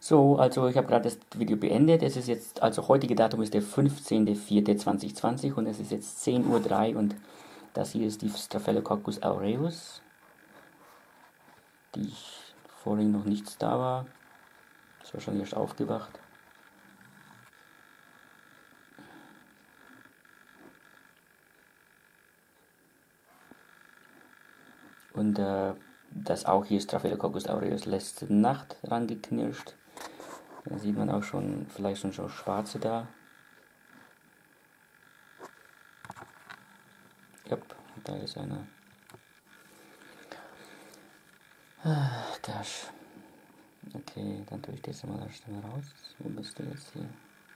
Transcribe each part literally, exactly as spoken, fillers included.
So, also ich habe gerade das Video beendet. Es ist jetzt, also heutige Datum ist der fünfzehnter vierter zweitausendzwanzig und es ist jetzt zehn Uhr drei und das hier ist die Staphylococcus aureus, die ich vorhin noch nichts da war. Ist wahrscheinlich erst aufgewacht. Und äh, das auch hier Staphylococcus aureus letzte Nacht rangeknirscht. Da sieht man auch schon, vielleicht schon, schon schwarze da. Ja, da ist einer. Ah, gosh. Okay, dann tue ich das mal da schnell raus. Wo bist du jetzt hier?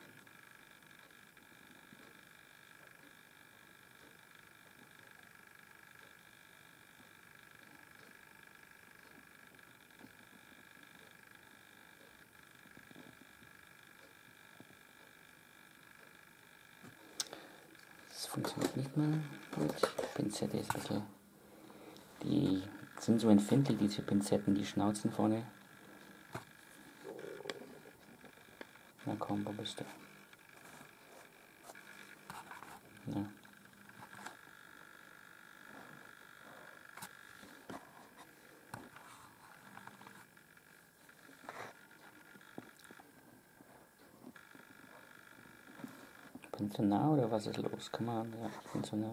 Das funktioniert nicht mehr gut. Die Pinzette ist ein bisschen. Die sind so empfindlich, diese Pinzetten, die Schnauzen vorne. Na komm, wo bist du? Ja. Ich bin zu nah oder was ist los? Come on, ja, ich bin zu nah.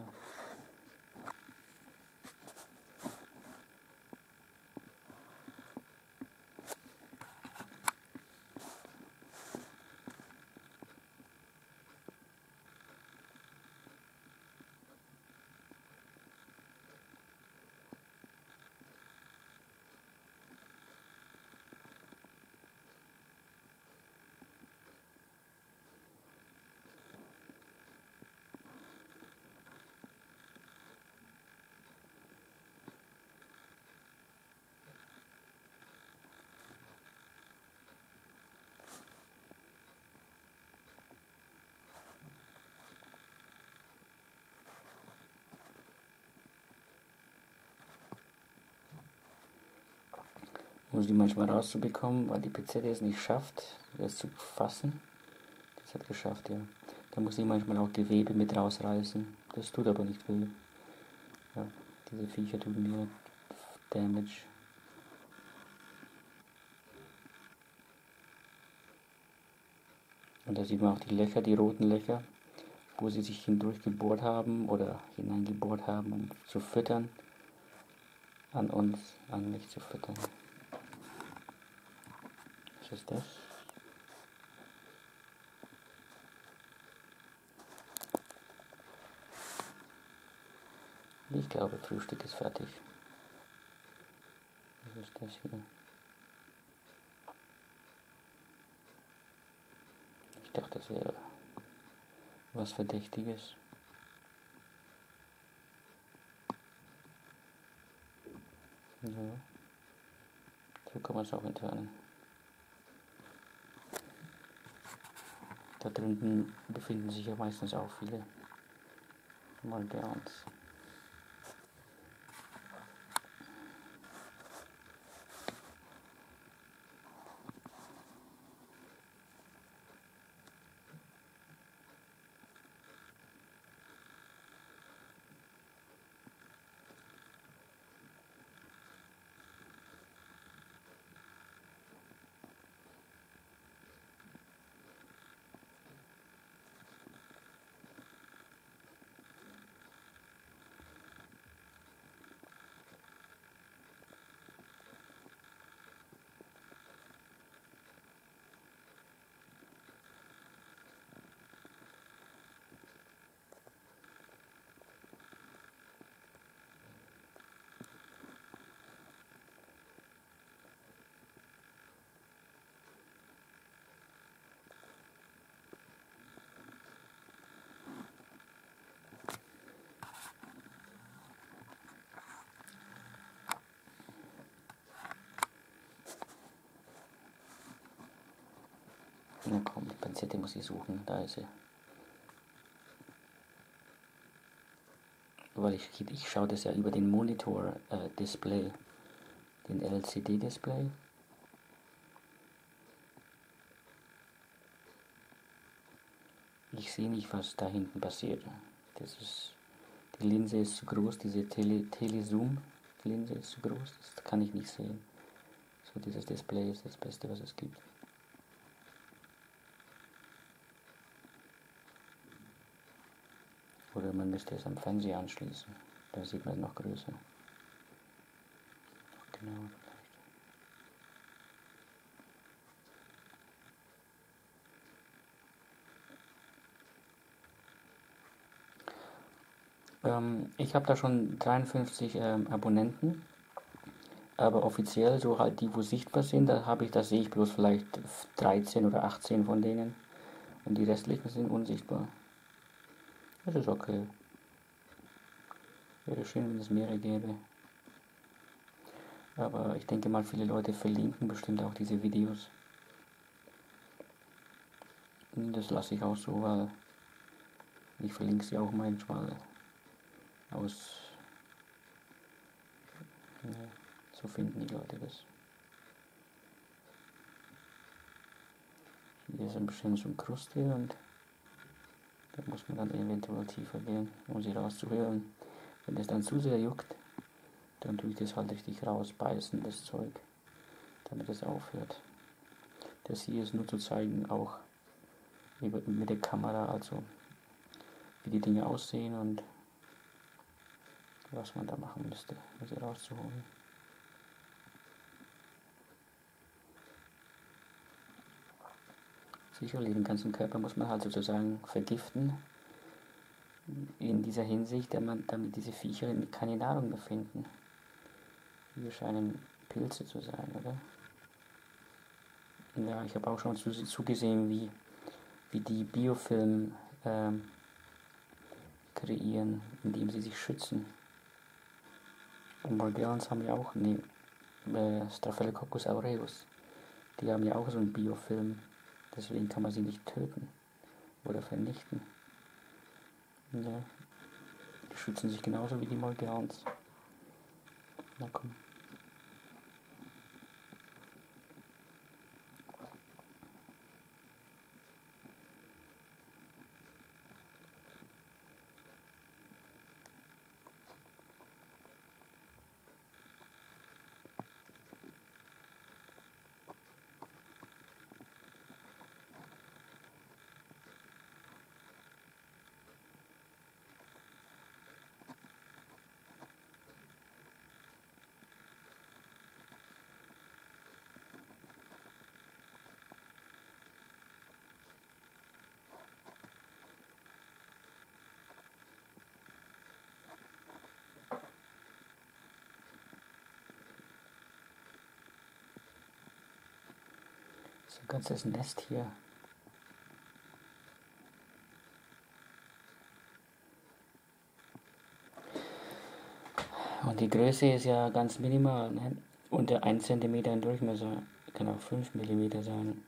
Muss die manchmal rauszubekommen, weil die Pinzette es nicht schafft, das zu fassen. Das hat geschafft, ja. Da muss ich manchmal auch Gewebe mit rausreißen. Das tut aber nicht weh. Ja, diese Viecher tun mir Damage. Und da sieht man auch die Löcher, die roten Löcher, wo sie sich hindurch gebohrt haben oder hineingebohrt haben, um zu füttern. An uns, an mich zu füttern. Was ist das? Ich glaube, Frühstück ist fertig. Was ist das hier? Ich dachte, das wäre was Verdächtiges. Ja. So kann man es auch entfernen. Da drunten befinden sich ja meistens auch viele Margans. Na komm, die Pinzette muss ich suchen, da ist sie. Weil ich, ich schaue das ja über den Monitor-Display, äh, den L C D-Display. Ich sehe nicht, was da hinten passiert. Das ist, die Linse ist zu groß, diese Tele, Telezoom-Linse ist zu groß, das kann ich nicht sehen. So, dieses Display ist das Beste, was es gibt. Oder man müsste es am Fernseher anschließen, da sieht man es noch größer. Noch genauer vielleicht. Ähm, ich habe da schon dreiundfünfzig ähm, Abonnenten, aber offiziell so halt die, wo sichtbar sind, da habe ich, da sehe ich bloß vielleicht dreizehn oder achtzehn von denen und die restlichen sind unsichtbar. Das ist okay. Wäre schön, wenn es mehrere gäbe. Aber ich denke mal, viele Leute verlinken bestimmt auch diese Videos. Und das lasse ich auch so, weil ich verlinke sie auch manchmal aus. Ja, so finden die Leute das. Hier ist ein bisschen so eine Kruste und da muss man dann eventuell tiefer gehen, um sie rauszuhören. Wenn das dann zu sehr juckt, dann tue ich das halt richtig rausbeißen, das Zeug, damit es aufhört. Das hier ist nur zu zeigen, auch mit der Kamera, also wie die Dinge aussehen und was man da machen müsste, um sie rauszuholen. Sicherlich, den ganzen Körper muss man halt sozusagen vergiften, in dieser Hinsicht, damit diese Viecher keine Nahrung mehr finden. Hier scheinen Pilze zu sein, oder? Ja, ich habe auch schon zugesehen, wie, wie die Biofilm ähm, kreieren, indem sie sich schützen. Und Morgellons haben ja auch, ne, äh, Staphylococcus aureus, die haben ja auch so einen Biofilm, deswegen kann man sie nicht töten oder vernichten. Ja, die schützen sich genauso wie die Morgellons. Na komm. So ein ganzes Nest hier. Und die Größe ist ja ganz minimal, ne? Unter ein Zentimeter im Durchmesser, kann auch fünf Millimeter sein.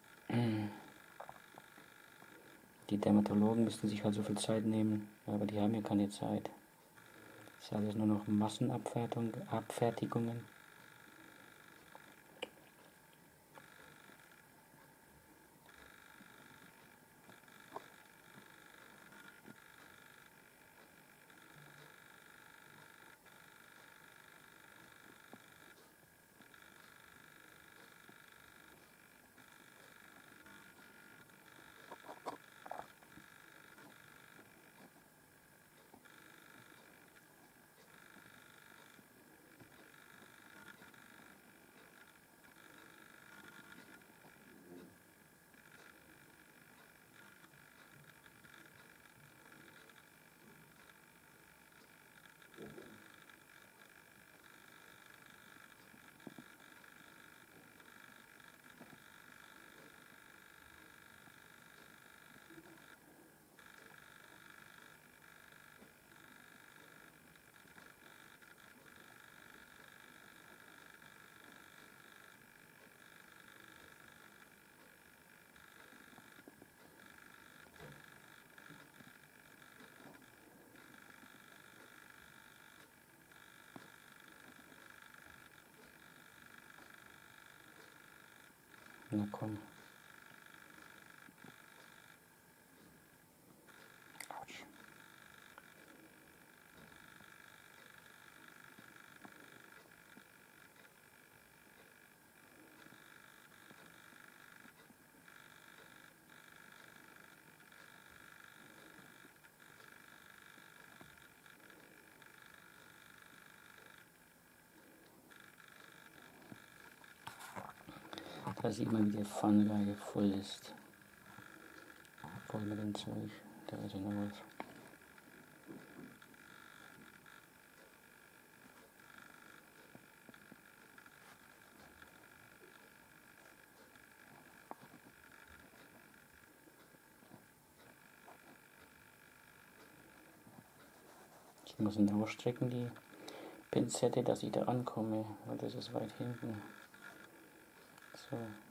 Die Dermatologen müssten sich halt so viel Zeit nehmen, aber die haben ja keine Zeit. Das ist alles nur noch Massenabfertigung, Abfertigungen. Na komm. Da sieht man, wie die Pfannenlage voll ist. Voll mit dem Zeug. Da ist ja noch was. Ich muss ihn ausstrecken, die Pinzette, dass ich da ankomme, weil das ist weit hinten. So.